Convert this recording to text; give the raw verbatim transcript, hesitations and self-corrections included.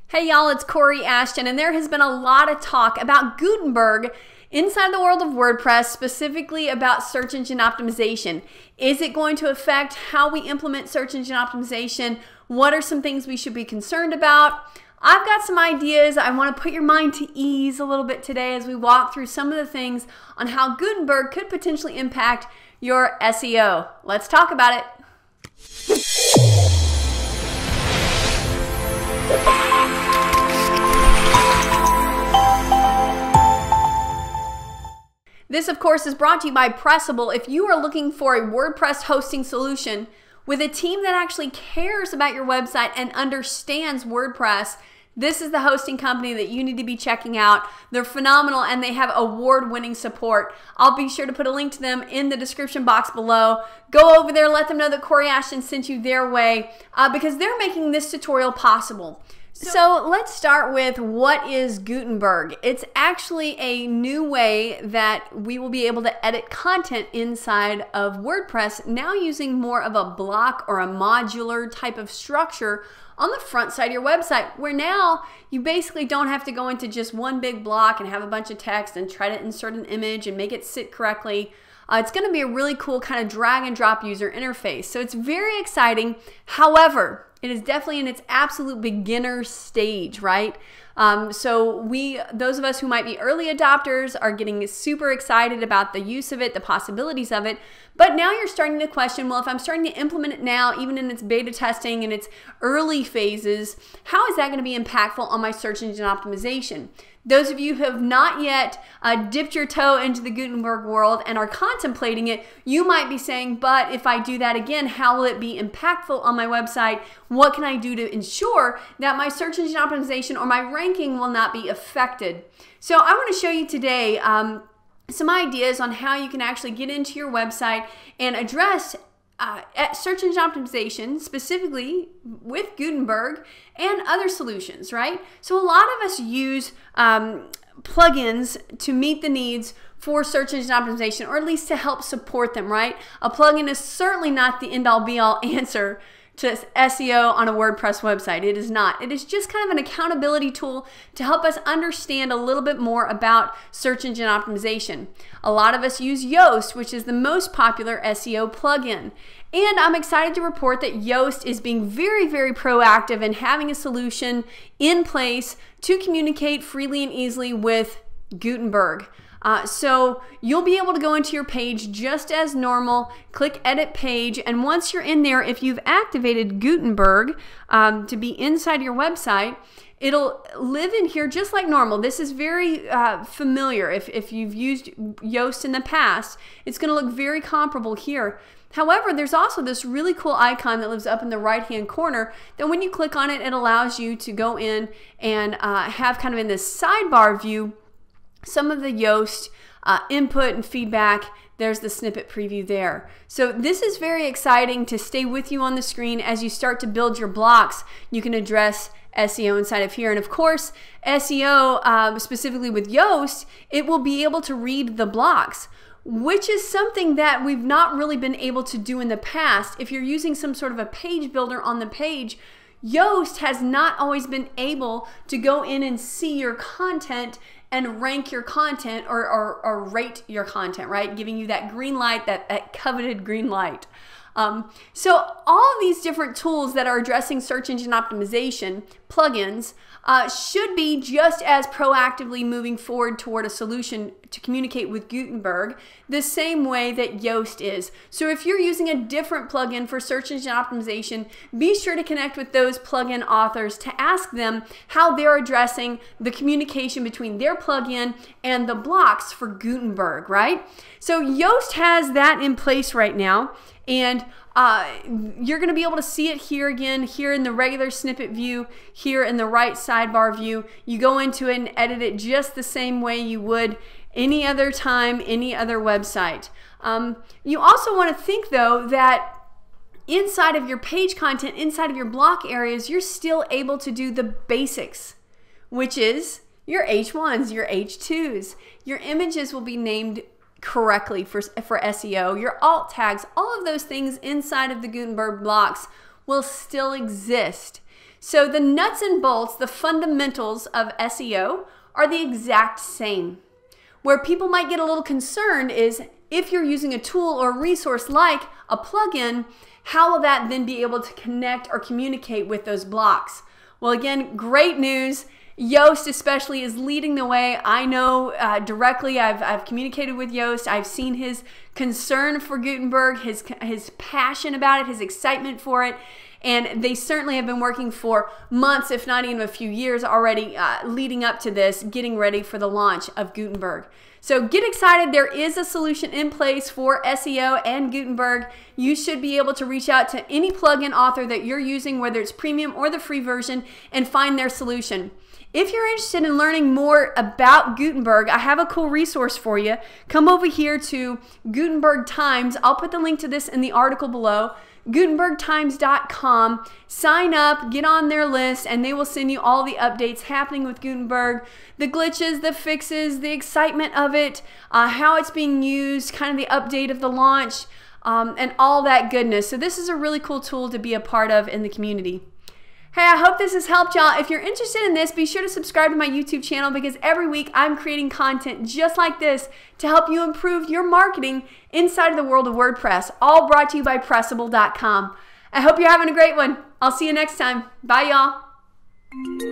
Hey y'all, it's Kori Ashton, and there has been a lot of talk about Gutenberg inside the world of WordPress, specifically about search engine optimization. Is it going to affect how we implement search engine optimization? What are some things we should be concerned about? I've got some ideas. I want to put your mind to ease a little bit today as we walk through some of the things on how Gutenberg could potentially impact your S E O. Let's talk about it. This, of course, is brought to you by Pressable. If you are looking for a WordPress hosting solution with a team that actually cares about your website and understands WordPress, this is the hosting company that you need to be checking out. They're phenomenal and they have award-winning support. I'll be sure to put a link to them in the description box below. Go over there, let them know that Kori Ashton sent you their way uh, because they're making this tutorial possible. So let's start with what is Gutenberg. It's actually a new way that we will be able to edit content inside of WordPress, now using more of a block or a modular type of structure on the front side of your website, where now you basically don't have to go into just one big block and have a bunch of text and try to insert an image and make it sit correctly. Uh, it's going to be a really cool kind of drag and drop user interface. So it's very exciting. However, it is definitely in its absolute beginner stage, right? Um, so we, those of us who might be early adopters are getting super excited about the use of it, the possibilities of it. But now you're starting to question, well, if I'm starting to implement it now, even in its beta testing and its early phases, how is that going to be impactful on my search engine optimization? Those of you who have not yet uh, dipped your toe into the Gutenberg world and are contemplating it, you might be saying, but if I do that again, how will it be impactful on my website? What can I do to ensure that my search engine optimization or my ranking will not be affected? So I want to show you today um, some ideas on how you can actually get into your website and address Uh, at search engine optimization, specifically with Gutenberg and other solutions, right? So a lot of us use um, plugins to meet the needs for search engine optimization, or at least to help support them, right? A plugin is certainly not the end-all be-all answer to S E O on a WordPress website. It is not. It is just kind of an accountability tool to help us understand a little bit more about search engine optimization. A lot of us use Yoast, which is the most popular S E O plugin. And I'm excited to report that Yoast is being very, very proactive in having a solution in place to communicate freely and easily with Gutenberg. Uh, so you'll be able to go into your page just as normal, click edit page, and once you're in there, if you've activated Gutenberg um, to be inside your website, it'll live in here just like normal. This is very uh, familiar. If, if you've used Yoast in the past, it's going to look very comparable here. However, there's also this really cool icon that lives up in the right-hand corner that when you click on it, it allows you to go in and uh, have kind of in this sidebar view some of the Yoast uh, input and feedback. There's the snippet preview there. So this is very exciting to stay with you on the screen as you start to build your blocks. You can address S E O inside of here. And of course, S E O, uh, specifically with Yoast, it will be able to read the blocks, which is something that we've not really been able to do in the past. If you're using some sort of a page builder on the page, Yoast has not always been able to go in and see your content and rank your content or, or, or rate your content, right? Giving you that green light, that, that coveted green light. Um, so all of these different tools that are addressing search engine optimization, plugins, uh, should be just as proactively moving forward toward a solution to communicate with Gutenberg the same way that Yoast is. So if you're using a different plugin for search engine optimization, be sure to connect with those plugin authors to ask them how they're addressing the communication between their plugin and the blocks for Gutenberg, right? So Yoast has that in place right now. And uh, you're going to be able to see it here again, here in the regular snippet view, here in the right sidebar view. You go into it and edit it just the same way you would any other time, any other website. Um, you also want to think, though, that inside of your page content, inside of your block areas, you're still able to do the basics, which is your H ones, your H twos. Your images will be named correctly for, for S E O. Your alt tags, all of those things inside of the Gutenberg blocks will still exist. So the nuts and bolts, the fundamentals of S E O are the exact same. Where people might get a little concerned is if you're using a tool or resource like a plugin, how will that then be able to connect or communicate with those blocks? Well, again, great news. Yoast especially is leading the way. I know uh, directly, I've, I've communicated with Yoast. I've seen his concern for Gutenberg, his, his passion about it, his excitement for it. And they certainly have been working for months, if not even a few years already, uh, leading up to this, getting ready for the launch of Gutenberg. So get excited. There is a solution in place for S E O and Gutenberg. You should be able to reach out to any plugin author that you're using, whether it's premium or the free version, and find their solution. If you're interested in learning more about Gutenberg, I have a cool resource for you. Come over here to Gutenberg Times. I'll put the link to this in the article below. Gutenberg Times dot com. Sign up, get on their list, and they will send you all the updates happening with Gutenberg, the glitches, the fixes, the excitement of it, uh, how it's being used, kind of the update of the launch, um, and all that goodness. So this is a really cool tool to be a part of in the community. Hey, I hope this has helped y'all. If you're interested in this, be sure to subscribe to my YouTube channel because every week I'm creating content just like this to help you improve your marketing inside of the world of WordPress, all brought to you by Pressable dot com. I hope you're having a great one. I'll see you next time. Bye, y'all.